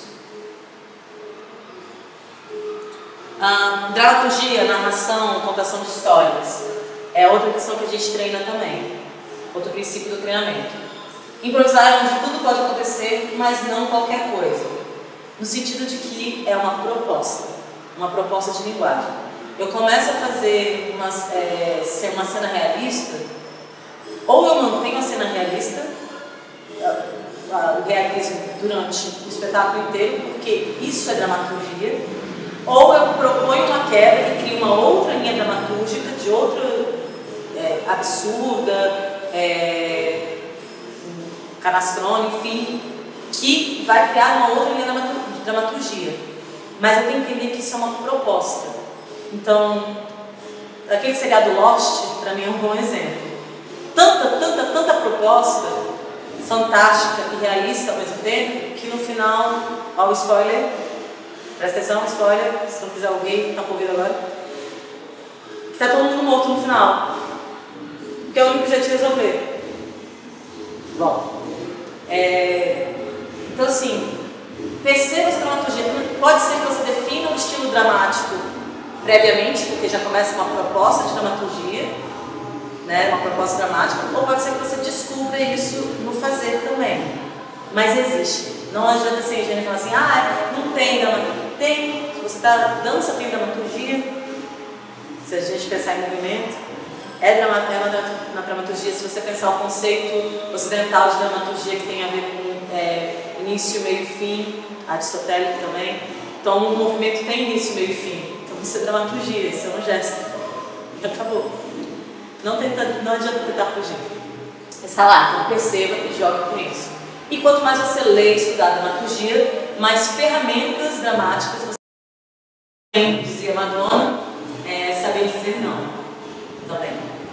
Dramaturgia, narração, contação de histórias é outra questão que a gente treina também. Outro princípio do treinamento. Improvisar é onde tudo pode acontecer, mas não qualquer coisa. No sentido de que é uma proposta de linguagem. eu começo a fazer uma cena realista, ou eu mantenho a cena realista, o realismo durante o espetáculo inteiro, porque isso é dramaturgia, ou eu proponho uma quebra e crio uma outra linha dramatúrgica de outra absurda, canastrona, enfim, que vai criar uma outra linha de dramaturgia. Mas eu tenho que entender que isso é uma proposta. Então, aquele seriado Lost, para mim, é um bom exemplo. Tanta proposta fantástica e realista ao mesmo tempo, que no final, ó, o spoiler, presta atenção, spoiler, se não quiser ouvir, tá por ouvir agora, que tá todo mundo morto no final, que é o único jeito de resolver. Bom, então assim, perceba essa dramaturgia. Pode ser que você defina um estilo dramático previamente, porque já começa uma proposta de dramaturgia, né, uma proposta dramática, ou pode ser que você descubra isso no fazer também. Mas existe. Não adianta ser ingênuo e falar assim, não tem dramaturgia. Tem. Se você está dança, tem dramaturgia. Se a gente pensar em movimento, uma dramaturgia. Se você pensar o conceito ocidental de dramaturgia, que tem a ver com início, meio e fim, aristotélico também. Então, o movimento tem início, meio e fim. Então, isso é dramaturgia, isso é um gesto. E acabou. Não adianta tentar fugir. Está lá, então perceba e jogue com isso. E quanto mais você lê e estudar dramaturgia, mais ferramentas dramáticas você tem, dizia Madonna, saber dizer não. Também.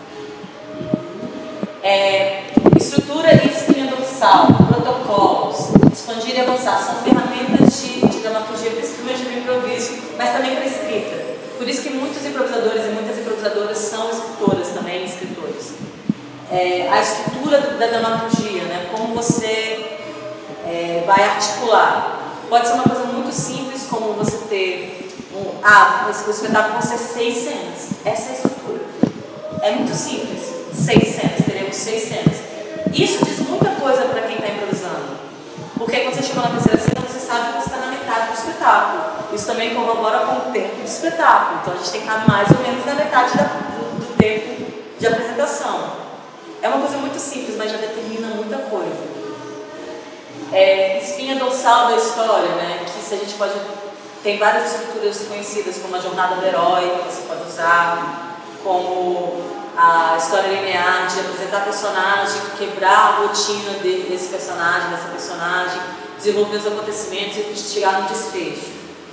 Estrutura e espinha dorsal, protocolos, expandir e avançar, são ferramentas de dramaturgia, principalmente do improviso, mas também para escrita. Por isso que muitos improvisadores e muitas improvisadoras são escritoras também, escritores. A estrutura da dramaturgia, né? Como você vai articular. Pode ser uma coisa muito simples, como você ter o espetáculo com 6 cenas. Essa é a estrutura. É muito simples. 6 cenas, teremos 6 cenas. Isso diz muita coisa para quem está improvisando. Porque quando você chegou na terceira cena, você sabe que você está na metade do espetáculo. Isso também corrobora com o tempo de espetáculo. Então a gente tem que estar mais ou menos na metade do tempo de apresentação. É uma coisa muito simples, mas já determina muita coisa. Espinha dorsal da história, né? Que se a gente pode... Tem várias estruturas conhecidas, como a jornada do herói, que você pode usar, como a história linear de apresentar personagem, quebrar a rotina desse personagem, dessa personagem, desenvolver os acontecimentos e chegar no desfecho.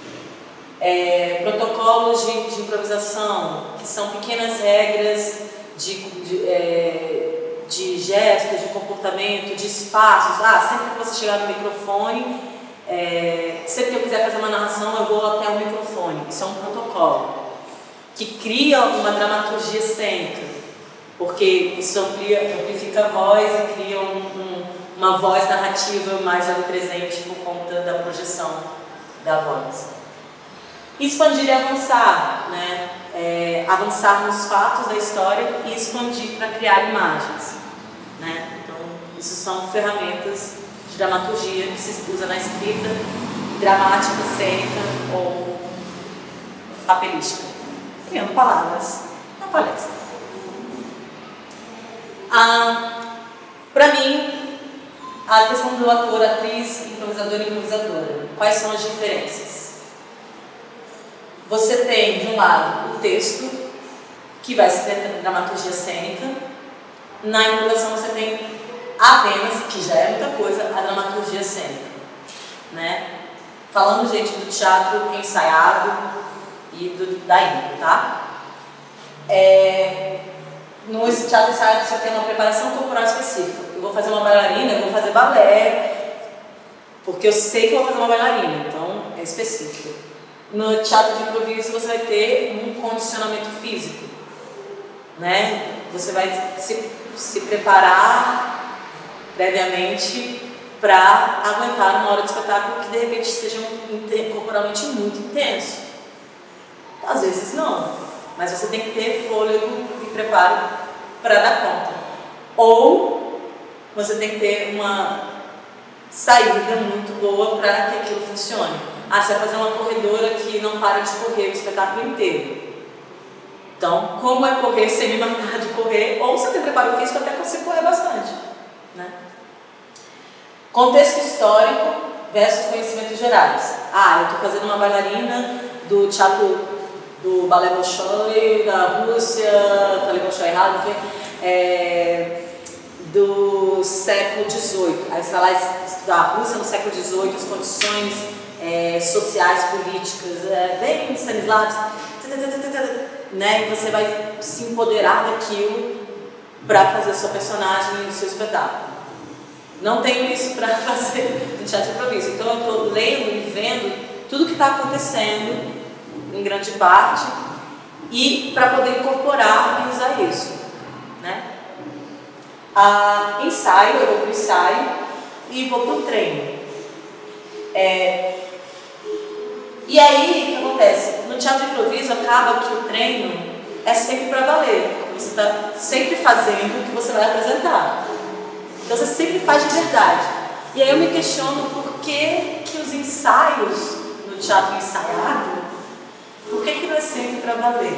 Protocolos de improvisação, que são pequenas regras de gestos, de comportamento, de espaços. Sempre que você chegar no microfone, sempre que eu quiser fazer uma narração, eu vou até o microfone. Isso é um protocolo que cria uma dramaturgia cênica, porque isso amplifica a voz e cria uma voz narrativa mais onipresente por conta da projeção da voz. Expandir e avançar, né? Avançar nos fatos da história e expandir para criar imagens, né? Então, isso são ferramentas de dramaturgia que se usa na escrita dramática, cênica ou papelística, criando palavras na palestra. Para mim, a questão do ator, atriz, improvisador e improvisadora, quais são as diferenças? Você tem, de um lado, o texto, que vai ser dramaturgia cênica. Na improvisação você tem apenas, que já é muita coisa, a dramaturgia cênica, né? Falando, gente, do teatro ensaiado e da impro, tá? No teatro ensaiado você tem uma preparação corporal específica. Eu vou fazer uma bailarina, eu vou fazer balé, porque eu sei que eu vou fazer uma bailarina, então é específico. No teatro de improviso você vai ter um condicionamento físico, né? Você vai se preparar previamente para aguentar uma hora de espetáculo que de repente seja corporalmente muito intenso. Às vezes não, mas você tem que ter fôlego e preparo para dar conta. Ou você tem que ter uma saída muito boa para que aquilo funcione. Você vai fazer uma corredora que não para de correr o espetáculo inteiro. Então, como é correr sem me matar de correr, ou se eu tenho preparo físico, eu até consigo correr bastante, né? Contexto histórico versus conhecimentos gerais. Eu estou fazendo uma bailarina do teatro do Balé Bolshoi, da Rússia, falei Bolshoi errado, do século XVIII. Aí você vai lá estudar a Rússia no século XVIII, as condições sociais, políticas, bem Stanislavski, né? E você vai se empoderar daquilo para fazer a sua personagem e o seu espetáculo. Não tenho isso para fazer no teatro de improviso, então eu estou lendo e vendo tudo que está acontecendo, em grande parte, e para poder incorporar e usar isso, né? Ensaio, eu vou para o ensaio e vou para o treino. E aí, o que acontece? No teatro de improviso, acaba que o treino é sempre para valer, porque você está sempre fazendo o que você vai apresentar. Então você sempre faz de verdade. E aí eu me questiono por que os ensaios no teatro ensaiado, por que não é sempre para valer?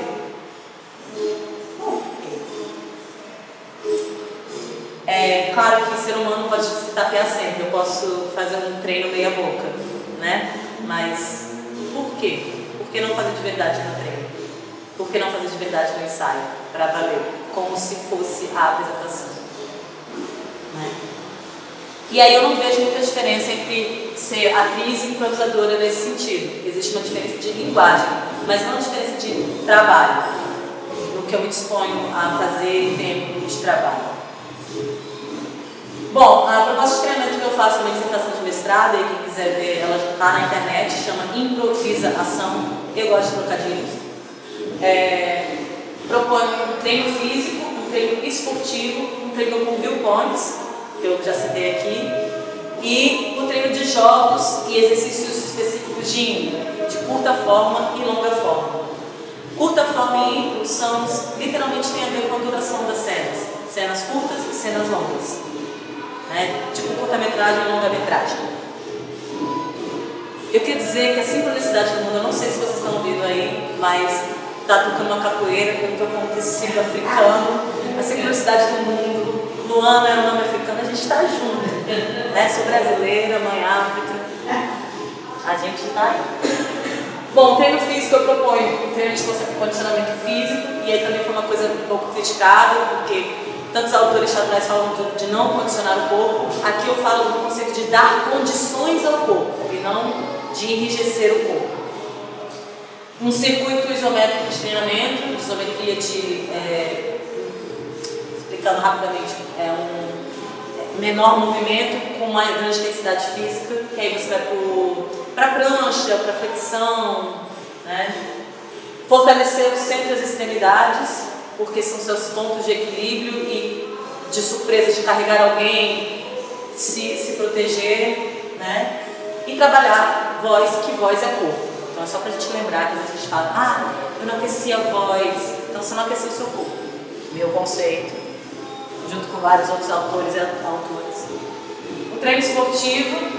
Claro que o ser humano pode se tapear sempre, eu posso fazer um treino meia boca, né? Mas por quê? Por que não fazer de verdade no treino? Por que não fazer de verdade no ensaio? Para valer, como se fosse a apresentação. Né? E aí eu não vejo muita diferença entre ser atriz e improvisadora nesse sentido. Existe uma diferença de linguagem, mas não uma diferença de trabalho, no que eu me disponho a fazer em tempo de trabalho. Bom, a proposta de treinamento que eu faço na dissertação de mestrado, e quem quiser ver, ela já está na internet, chama Improvisa-Ação. Eu gosto de trocadilhos. Propõe um treino físico, um treino esportivo, um treino com viewpoints, que eu já citei aqui, e o treino de jogos e exercícios específicos de índole, de curta forma e longa forma. Curta forma e índole literalmente tem a ver com a duração das cenas curtas e cenas longas, né? Tipo curta-metragem e longa-metragem. Eu queria dizer que a sincronicidade do mundo, eu não sei se vocês estão ouvindo aí, mas está tocando uma capoeira, eu estou com um tecido africano, a sincronicidade do mundo. Luana é o nome africano, a gente está junto, né? Sou brasileira, mãe África, a gente está aí. Bom, treino físico eu proponho um treino de condicionamento físico, e aí também foi uma coisa um pouco criticada, porque tantos autores teatrais falam de não condicionar o corpo. Aqui eu falo do conceito de dar condições ao corpo, e não de enrijecer o corpo. Um circuito isométrico de treinamento, de isometria explicando rapidamente, um menor movimento com uma grande intensidade física, que aí você vai para prancha, para flexão, né? Fortalecer o centro e as extremidades, porque são seus pontos de equilíbrio e de surpresa, de carregar alguém, se proteger, né? E trabalhar voz, que voz é corpo. Então é só para a gente lembrar que às vezes a gente fala, eu não aqueci a voz, então você não aqueceu o seu corpo. Meu conceito, junto com vários outros autores e autoras. O treino esportivo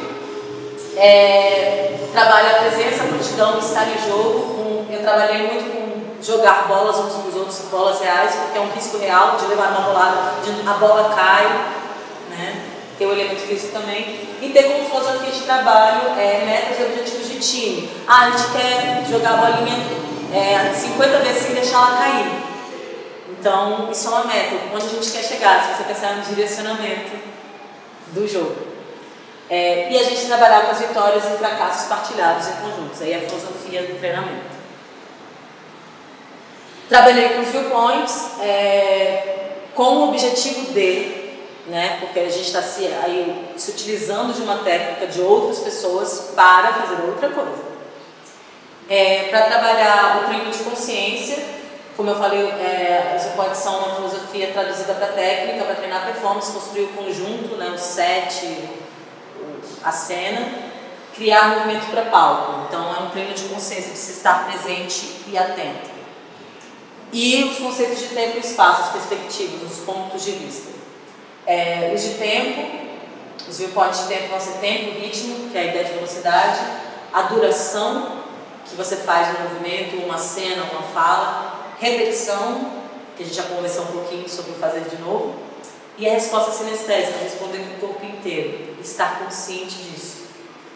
trabalha a presença, a prontidão, estar em jogo. Eu trabalhei muito com jogar bolas uns com os outros, bolas reais, porque é um risco real de levar uma bolada, a bola cai, né? Tem o elemento físico também. E ter como filosofia de trabalho metas e objetivos de time. A gente quer jogar a bolinha 50 vezes sem deixar ela cair. Então, isso é uma meta, onde a gente quer chegar, se você pensar no direcionamento do jogo. E a gente trabalhar com as vitórias e fracassos partilhados em conjuntos. Aí é a filosofia do treinamento. Trabalhei com os viewpoints com o objetivo né, porque a gente está se utilizando de uma técnica de outras pessoas para fazer outra coisa. Para trabalhar o treino de consciência, como eu falei, os viewpoints são uma filosofia traduzida para técnica, para treinar performance, construir o conjunto, né, o set, a cena, criar movimento para palco. Então é um treino de consciência, de se estar presente e atento. E os conceitos de tempo e espaço, as perspectivas, os pontos de vista. Os de tempo, os viewpoints de tempo vão ser tempo, ritmo, que é a ideia de velocidade, a duração que você faz no movimento, uma cena, uma fala, repetição, que a gente já conversou um pouquinho sobre o fazer de novo, e a resposta sinestésica, responder com o corpo inteiro, estar consciente disso.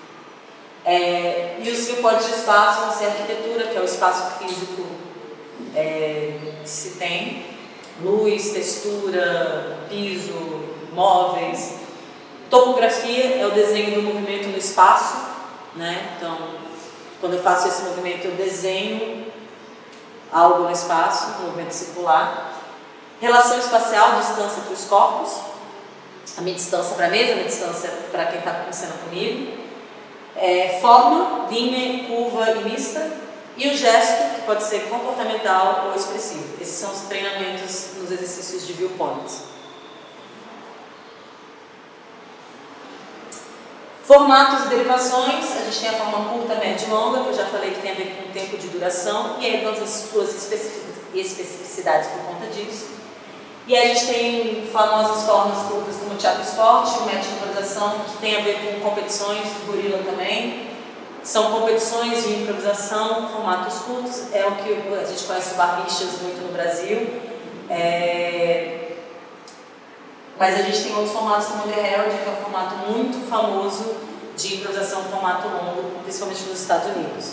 E os 5 códigos de espaço vão ser a arquitetura, que é o espaço físico que se tem, luz, textura, piso, móveis. Topografia é o desenho do movimento no espaço, né? Então, quando eu faço esse movimento, eu desenho algo no espaço, um movimento circular. Relação espacial, distância para os corpos, a minha distância para a mesa, a minha distância para quem está em cena comigo. Forma, linha, curva e mista. E o gesto, que pode ser comportamental ou expressivo. Esses são os treinamentos nos exercícios de viewpoints. Formatos e derivações, a gente tem a forma curta, média e longa, que eu já falei que tem a ver com o tempo de duração, e aí todas as suas especificidades por conta disso. E aí a gente tem famosas formas curtas como o teatro esporte, o método de improvisação, que tem a ver com competições, gorila também. São competições de improvisação, formatos curtos, é o que a gente conhece o barbichas muito no Brasil. Mas a gente tem outros formatos como o The Herald, que é um formato muito famoso de improvisação em formato longo, principalmente nos Estados Unidos.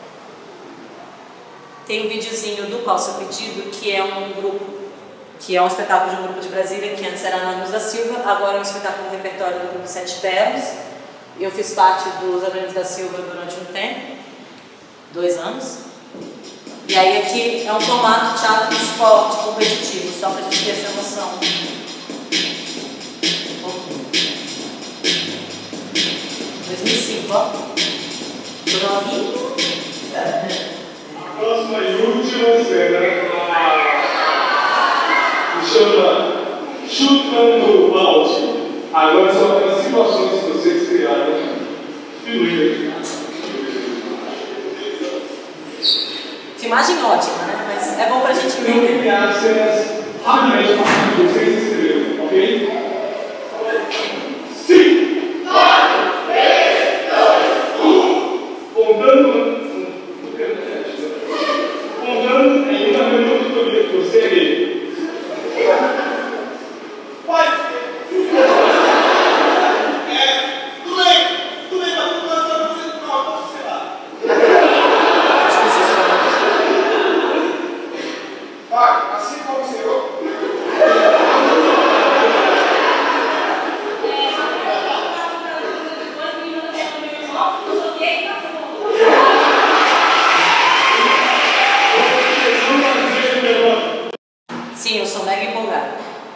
Tem um videozinho do Qual Seu Pedido, que é um espetáculo de um grupo de Brasília, que antes era Anônimos da Silva, agora é um espetáculo do repertório do grupo Sete Belos. Eu fiz parte dos Anônimos da Silva durante um tempo, 2 anos. E aí aqui é um formato teatro esporte competitivo, só para a gente ter essa noção. 2005, ó. Tô novinho. A próxima e última cena se chama Chutando o Balde. Agora são aquelas situações que vocês criaram. Filmagem ótima, né? Mas é bom pra gente ver. Eu vou criar cenas rapidamente para que vocês escrevam, ok? Contando em 1 minuto eu queria que você tudo bem, tá tudo gostando, você não posso ser lá. Vai, assim como você errou. Sim, eu sou mega empolgada.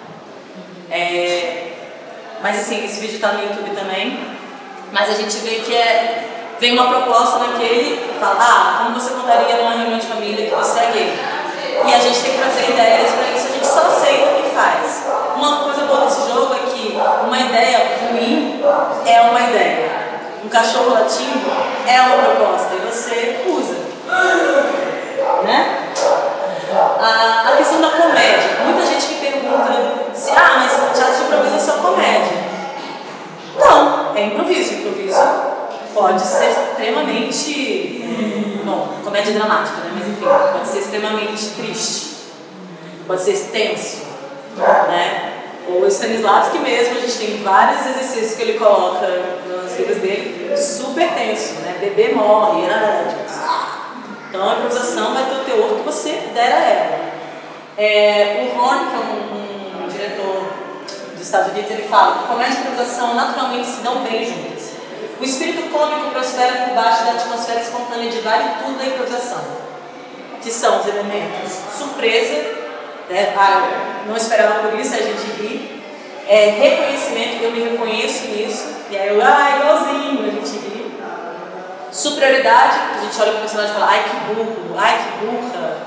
Mas assim, esse vídeo está no YouTube também. Mas a gente vê que vem uma proposta naquele, fala, como você contaria numa reunião de família que você é gay? E a gente tem que trazer ideias para isso, a gente só aceita e faz. Uma coisa boa desse jogo é que uma ideia ruim é uma ideia. Um cachorro latindo é uma proposta e você usa. Né? A questão da comédia. Muita gente me pergunta se, mas teatro de improviso é só comédia. Não, é improviso. Improviso pode ser extremamente... comédia dramática, né? Mas enfim, pode ser extremamente triste. Pode ser tenso, né? O Stanislavski mesmo, a gente tem vários exercícios que ele coloca nos livros dele, super tenso, né? Bebê morre, Então a improvisação vai ter o teor que você der a ela. O Horn, que é um diretor dos Estados Unidos, ele fala que comédia e improvisação naturalmente se dão bem juntas. O espírito cômico prospera por baixo da atmosfera espontânea de vale tudo da improvisação, que são os elementos surpresa, né? Não esperava por isso, a gente ri. Reconhecimento, eu me reconheço nisso, e aí igualzinho, a gente ri. Superioridade, a gente olha para o personagem e fala, ai que burro, ai que burra.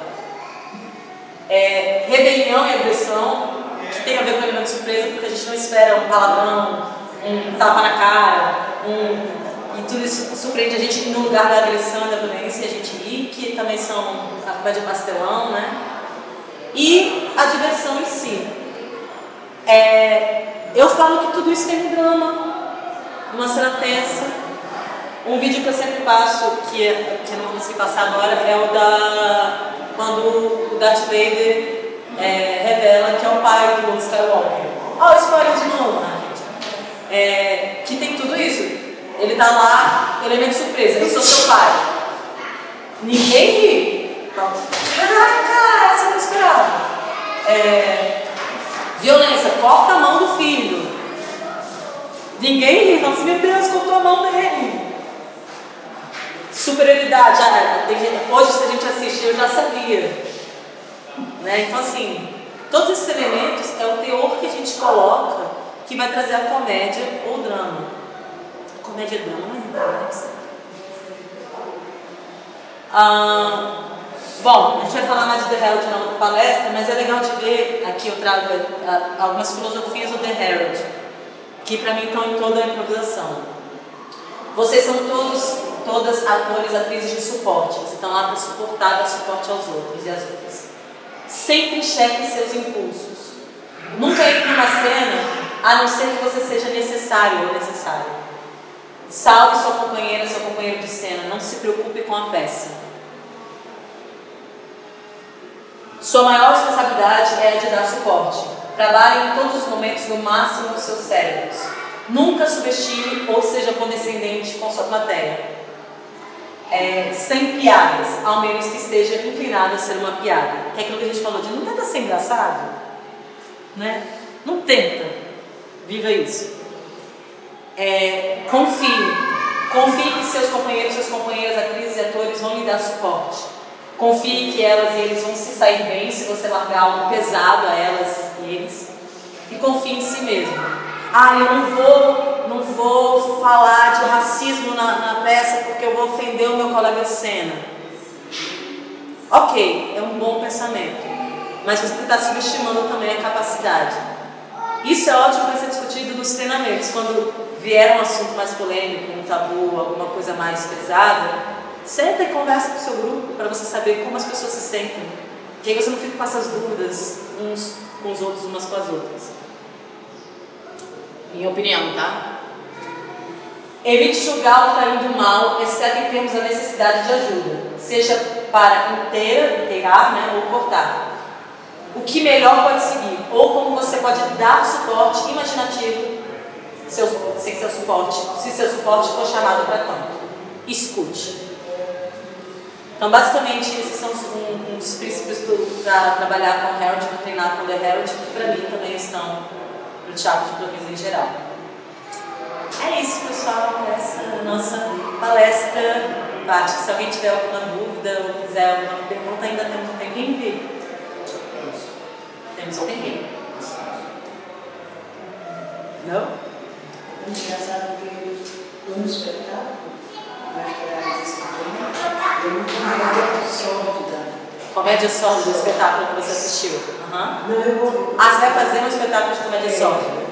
Rebelião e agressão, que tem a ver com o elemento surpresa, porque a gente não espera um palavrão, um tapa na cara, e tudo isso surpreende a gente no lugar da agressão e da violência, a gente ri, que também são a comédia pastelão, né? E a diversão em si. Eu falo que tudo isso tem um drama, uma cena tensa, Um vídeo que eu sempre passo, que eu não consegui passar agora, é o da... quando o Darth Vader revela que é o pai do Luke Skywalker. Ó, spoiler de novo, né, gente? Que tem tudo isso. Ele tá lá, elemento surpresa, eu sou seu pai. Ninguém ri. Caraca, essa eu não esperava. Violência, corta a mão do filho. Ninguém ri, fala assim, meu Deus, cortou a mão dele. Superioridade, hoje se a gente assistir eu já sabia, né? Então assim, todos esses elementos é o teor que a gente coloca que vai trazer a comédia ou o drama. Comédia e drama, mas não é certo. Bom, a gente vai falar mais de The Herald na outra palestra, mas é legal de ver, aqui eu trago algumas filosofias do The Herald, que para mim estão em toda a improvisação. Vocês são todas atores, atrizes de suporte. Vocês estão lá para suportar, dar suporte aos outros e às outras. Sempre cheque seus impulsos. Nunca entre numa cena, a não ser que você seja necessário ou necessária. Salve sua companheira, seu companheiro de cena. Não se preocupe com a peça. Sua maior responsabilidade é a de dar suporte. Trabalhe em todos os momentos no máximo dos seus cérebros. Nunca subestime ou seja condescendente com sua plateia. Sem piadas, ao menos que esteja inclinada a ser uma piada. Que é aquilo que a gente falou de não tenta ser engraçado, né? Não tenta. Viva isso. Confie que seus companheiros, suas companheiras, atrizes e atores vão lhe dar suporte. Confie que elas e eles vão se sair bem se você largar algo pesado a elas e eles. E confie em si mesmo. Eu não vou falar de racismo na peça porque eu vou ofender o meu colega de cena. Ok, é um bom pensamento, mas você está subestimando também a capacidade. Isso é ótimo para ser discutido nos treinamentos, quando vier um assunto mais polêmico, um tabu, alguma coisa mais pesada, senta e conversa com o seu grupo para você saber como as pessoas se sentem, que aí você não fica com essas dúvidas uns com os outros, umas com as outras. Minha opinião, tá? Evite julgar o caminho do mal, exceto em termos da necessidade de ajuda, seja para inteirar, né, ou cortar. O que melhor pode seguir, ou como você pode dar suporte imaginativo sem seu suporte, se seu suporte for chamado para tanto. Escute. Então, basicamente, esses são uns princípios para trabalhar com o Herald, para treinar com o The Herald, que para mim também estão no teatro de improviso em geral. É isso, pessoal, essa é a nossa palestra. Se alguém tiver alguma dúvida ou quiser alguma pergunta, ainda temos um tempinho? Temos um tempinho. Não? É engraçado que no espetáculo, comédia sórdida, o espetáculo que você assistiu. Não, eu vou. Você vai fazer um espetáculo de comédia sórdida.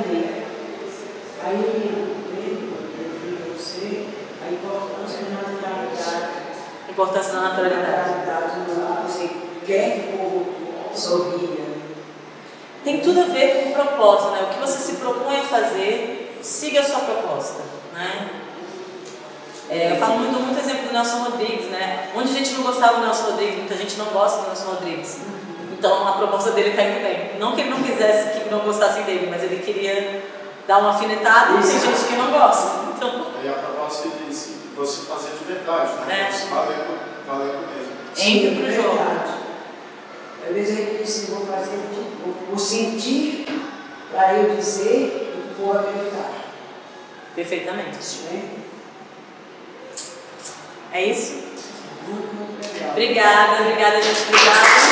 Aí eu você a importância da naturalidade. Importância da naturalidade. Você quer que o povo sorria. Tem tudo a ver com o propósito, né? O que você se propõe a fazer, siga a sua proposta, né? Eu falo muito exemplo do Nelson Rodrigues, né? Onde a gente não gostava do Nelson Rodrigues, muita gente não gosta do Nelson Rodrigues. Então a proposta dele está indo bem. Não que ele não quisesse que não gostassem dele, mas ele queria dar uma alfinetada e tem gente que não gosta. Então... E a proposta é você fazer de verdade, né? Você valendo mesmo. Entra pro jogo. Às vezes ele disse, vou fazer, vou sentir para eu dizer e o povo acreditar. Perfeitamente. É isso? Obrigada, gente. Obrigada.